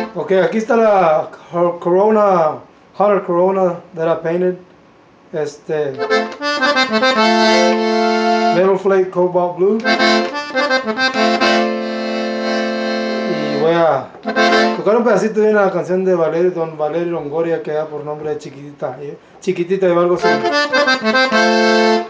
Ok, aquí está la Corona, Hunter Corona that I painted. Metal Flake Cobalt Blue. Y voy a tocar un pedacito de una canción de Don Valerio Longoria que da por nombre de Chiquitita, Chiquitita y algo así.